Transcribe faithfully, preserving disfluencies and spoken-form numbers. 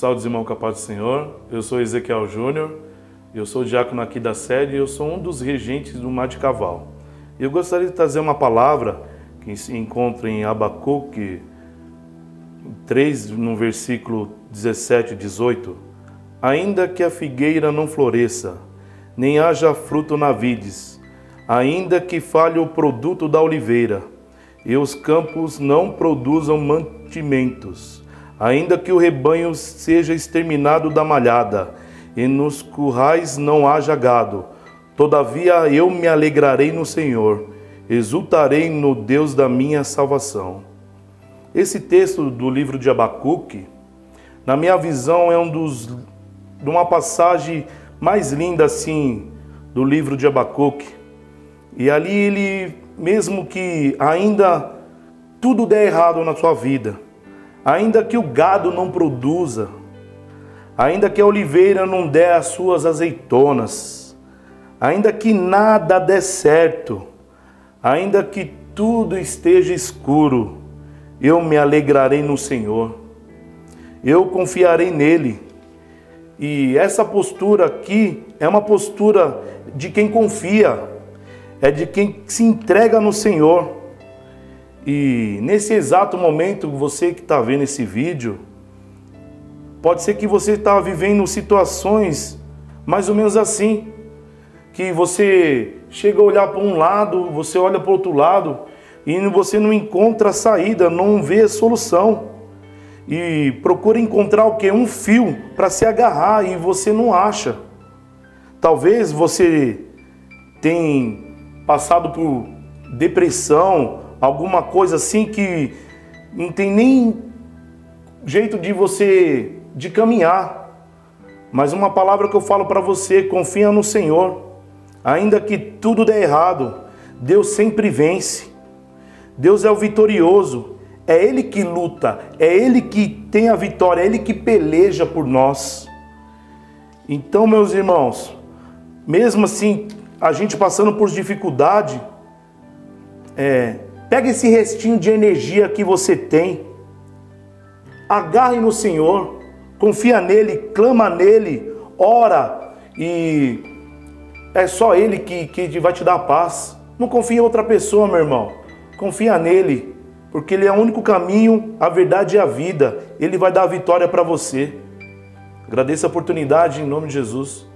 Saúde, irmão, com a paz do Senhor. Eu sou Ezequiel Júnior, eu sou diácono aqui da sede e eu sou um dos regentes do Mar de Caval. Eu gostaria de trazer uma palavra que se encontra em Abacuque três, no versículo dezessete e dezoito. Ainda que a figueira não floresça, nem haja fruto na vides, ainda que falhe o produto da oliveira, e os campos não produzam mantimentos, ainda que o rebanho seja exterminado da malhada, e nos currais não haja gado, todavia eu me alegrarei no Senhor, exultarei no Deus da minha salvação. Esse texto do livro de Abacuque, na minha visão, é um dos, de uma passagem mais linda assim do livro de Abacuque. E ali ele, mesmo que ainda tudo der errado na sua vida, ainda que o gado não produza, ainda que a oliveira não dê as suas azeitonas, ainda que nada dê certo, ainda que tudo esteja escuro, eu me alegrarei no Senhor, eu confiarei nele. E essa postura aqui é uma postura de quem confia, é de quem se entrega no Senhor. E nesse exato momento, você que está vendo esse vídeo, pode ser que você está vivendo situações mais ou menos assim, que você chega a olhar para um lado, você olha para o outro lado, e você não encontra saída, não vê solução. E procura encontrar o quê? Um fio para se agarrar e você não acha. Talvez você tenha passado por depressão, alguma coisa assim que não tem nem jeito de você de caminhar. Mas uma palavra que eu falo para você: confia no Senhor. Ainda que tudo dê errado, Deus sempre vence. Deus é o vitorioso. É Ele que luta, é Ele que tem a vitória, é Ele que peleja por nós. Então, meus irmãos, mesmo assim, a gente passando por dificuldade, é, pega esse restinho de energia que você tem, agarre no Senhor, confia nele, clama nele, ora, e é só Ele que, que vai te dar paz. Não confia em outra pessoa, meu irmão, confia nele. Porque Ele é o único caminho, a verdade e a vida. Ele vai dar a vitória para você. Agradeço a oportunidade em nome de Jesus.